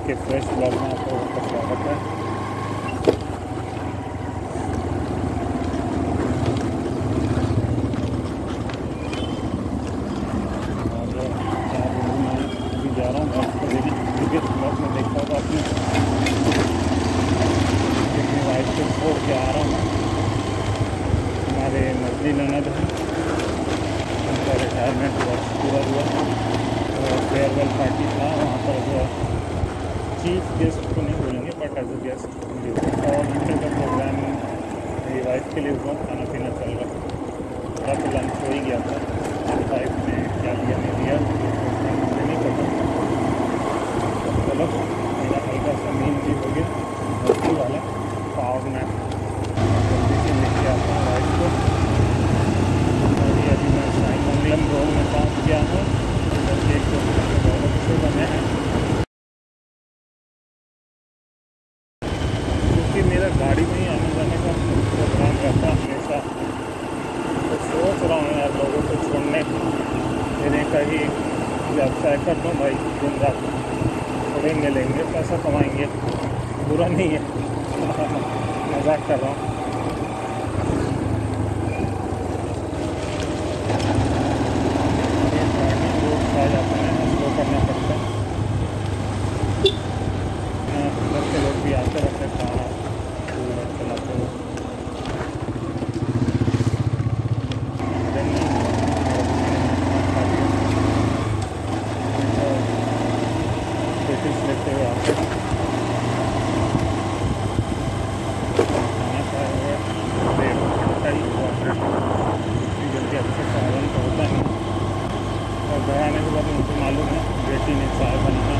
के fresh blog में आपका स्वागत है। और मैं अभी जा रहा हूँ प्रीवियस ब्लॉग में देखा होगा आपने, अपनी वाइफ को छोड़ के आ रहा हूँ। हमारे मजली ननद हैं, उनका रिटायरमेंट वर्ष पूरा हुआ और फेयरवेल पार्टी था। वहाँ पर चीफ गेस्ट को नहीं बोलेंगे बट एज ए गेस्ट और नीचे का प्रोग्राम मेरी वाइफ के लिए हुआ। खाना पीना चल रहा था, तो लंच हो ही गया था। वाइफ ने क्या लिया नहीं लिया मुझे नहीं पता। चलो मेरा हल्का सा नींद भी हो गया, मस्ती वाला पावर में जल्दी से लेके आता हूँ वाइफ को। अभी मैं साई मंगलम रोड में पहुँच गया हूँ। इधर एक बहुत अच्छे बने हैं क्योंकि मेरा गाड़ी में ही आने जाने का प्रोग्राम रहता है हमेशा। तो सोच रहा हूँ यार लोगों को छोड़ने देने का ही व्यवसाय कर दूँ भाई। दिन रात छोड़ेंगे, लेंगे, पैसा कमाएंगे, बुरा नहीं है। मजाक कर रहा हूँ। आ जाते हैं, स्लो करना पड़ता है। घर के लोग भी आते रहते हैं खाना चलाते हुए। पेटिस लेते हुए आते हैं, खाना खाए हुए जल्दी अच्छे से आवन तो होता नहीं। और घर आने के बाद मुझे मालूम है बेटी ने चाय बनाना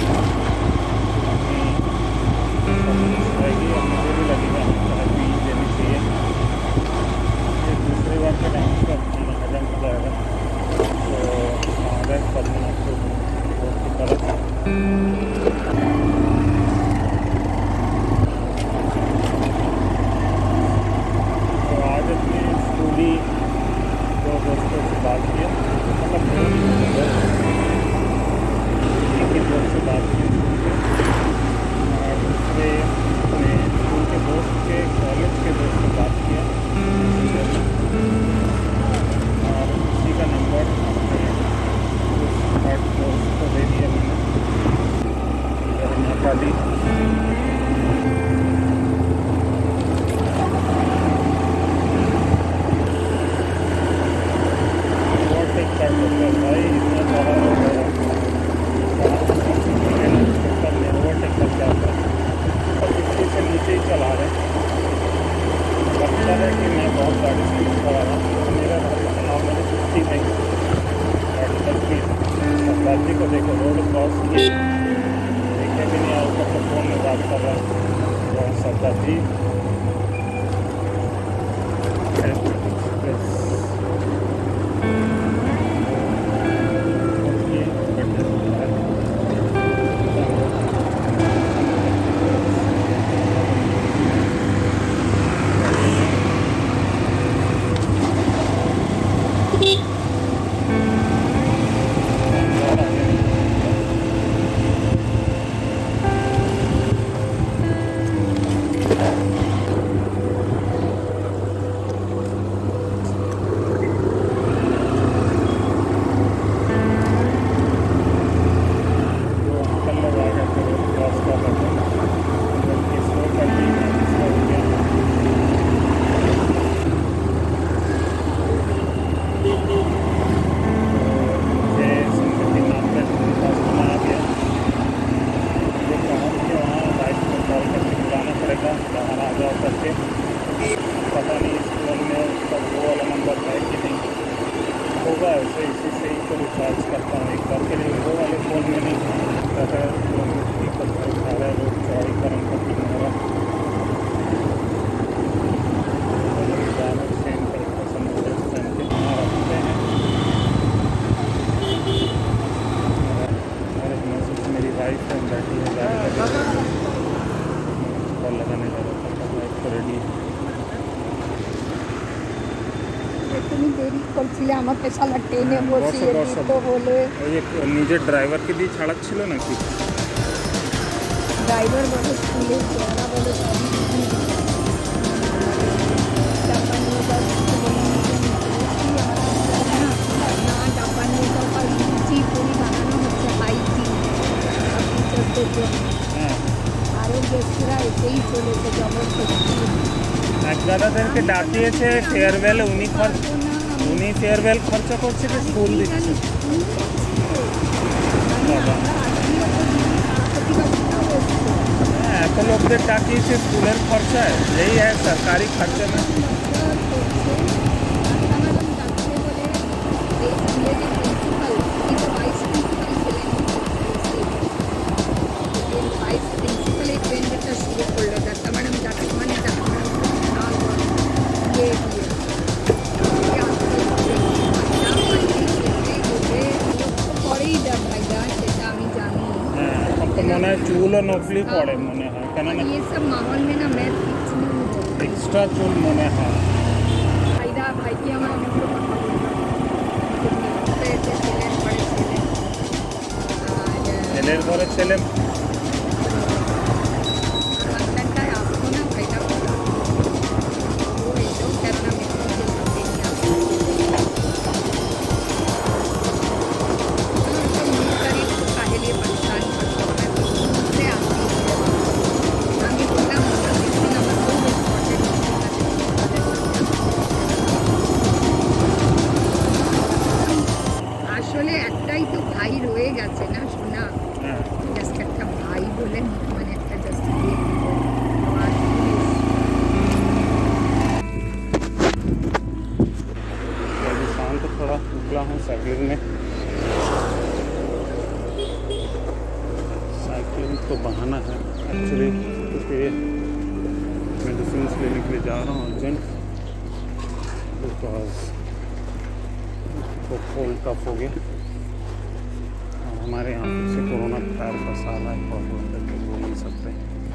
रहेगी और मुझे भी लगेगा चाय पी लेनी चाहिए। ये दूसरी बार के टाइम का खाना हजम हो जाएगा। तो स्वागत पद्मनाथ की तरफ तो आज अपनी स्कूली दो दोस्तों से बात किया, मतलब एक ही दोस्त से बात की और दूसरे अपने स्कूल के दोस्त के कॉलेज के दोस्त से बात किया और उसी का नंबर अपने उस दोस्त को दे दिया मैंने। नेपाली ओवरटेक कर सकता है भाई, इतना सारा लोग है ओवरटेक कर जाता है। और किसी से नीचे ही चला रहे, लगता है कि मैं बहुत गाड़ी स्पीड चला रहा हूँ। मेरा चलाओ मैंने 60 में गाड़ी का स्पीड। सरदार जी को देखो रोड क्रॉस किए, देखे भी नहीं आया, ऊपर तो फ़ोन में बात कर रहा है सरदार जी। पता नहीं इस फ़ोन में उसका वो वाला नंबर है कि नहीं, होगा ऐसे इसी से ही तो रिचार्ज करता हूँ एक बार के लिए। वो वाले फ़ोन में नहीं रहता है, पत्थर उठा रहा है लोग, चौड़ी करम पट्टी हो रहा सेम तरीके समुद्र पहन के वहाँ रखते हैं। और मेरी वाइफ है बैठी है गाड़ी पर लगाने जा रहा था, वाइफ को रेडी इतनी देरी करছিলে আমাকে শালা টেনে বসিয়ে দিত বলে ওই যে নিজের ড্রাইভারকে দিয়ে ছাড়াচ্ছিল নাকি? ड्राइवर बोलो पुलिस द्वारा बोलो जापानी का जापानी का लुची पूरी বানানো হচ্ছে হাইজি আরও গেস্টরা এসেই চলেছে জবরদস্তি এক দাদাদেরকে ডাকিয়েছে ফেয়ারওয়েল উনি ফেয়ারওয়েল খরচা করছে তো স্কুল দিচ্ছে এত লোকদের ডাকিয়েছে স্কুলের খরচায় यही है सरकारी खर्चे में মনে হয় চুলও নকলি পড়ে মনে হয় কেন না ये सब माहौल में ना मैं फिक्स नहीं हूँ এক্সট্রা চুল মনে হয় ভাইরা ভাইকে আমার অনেকগুলো কথা বলতে ছেলের পরে ছেলে ছেলের ঘরে ছেলে হাজব্যান্ডটাই আসবো না ভাইটা ও এসব কেননা আসলে একটাই তো ভাই রয়ে গেছে না শোনা জাস্ট একটা ভাই বলে মানে একটা জাস্ট शाम को थोड़ा निकला हूँ साइकिलिंग में साइकिलिंग तो बहाना है एक्चुअली क्योंकि मेडिसिन लेने के लिए जा रहा हूँ अर्जेंट बिकॉज तो कोल्ड टफ हो गया और हमारे यहाँ से कोरोना पैर फंसा रहा है और बोल नहीं सकते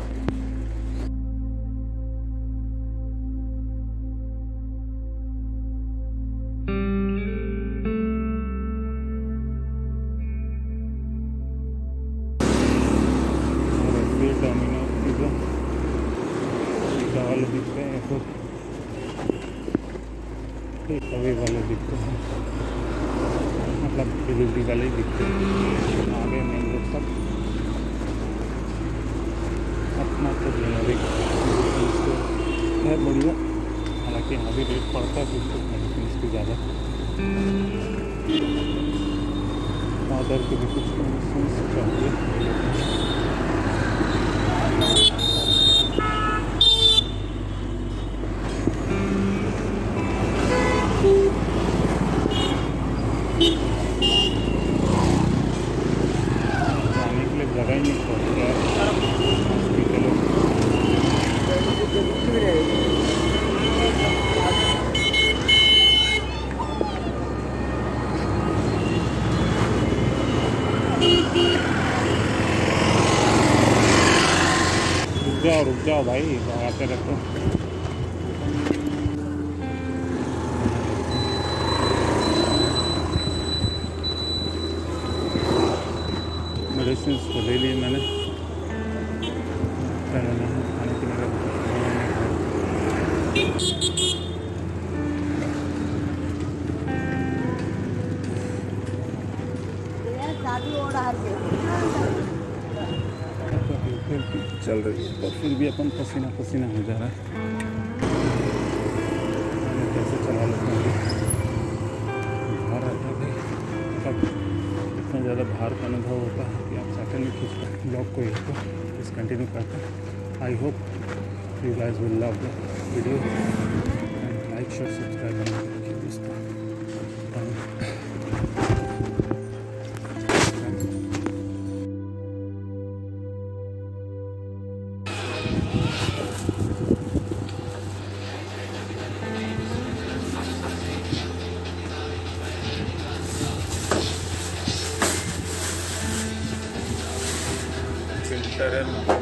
डोमिनो पिज़्ज़ा वाले दिखते हैं तो कभी वाले दिखते हैं मतलब डिलीवरी वाले ही दिखते हैं आगे मेन रोड तक अपना तो जेनरिक है बढ़िया हालांकि यहाँ भी रेट पड़ता है कुछ मेडिसिन की ज़्यादा मदर के भी कुछ मेडिसिन चाहिए जाने के लिए जगह ही नहीं छोड़ यार रुक जाओ भाई आते रखो मेडिसिन तो ले लिए मैंने खाने पीने का चल रही है तो फिर भी अपन पसीना पसीना हो जा रहा है कैसे चला लेते हैं बाहर आता है तब इतना ज़्यादा बाहर का अनुभव होता है कि आप साइकिल में खींच कर ब्लॉग को इसको डिसकंटिन्यू करते हैं I hope you guys will love the video and like share subscribe करके दोस्तों फिल्टर